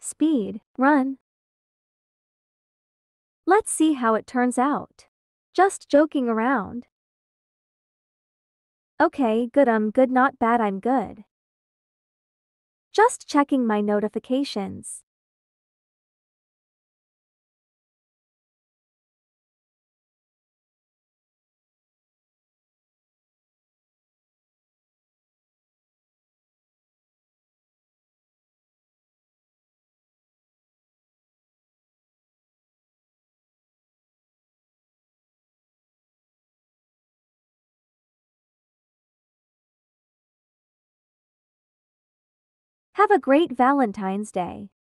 Speed, run. Let's see how it turns out. Just joking around. Okay, good, good, not bad, I'm good. Just checking my notifications. Have a great Valentine's Day.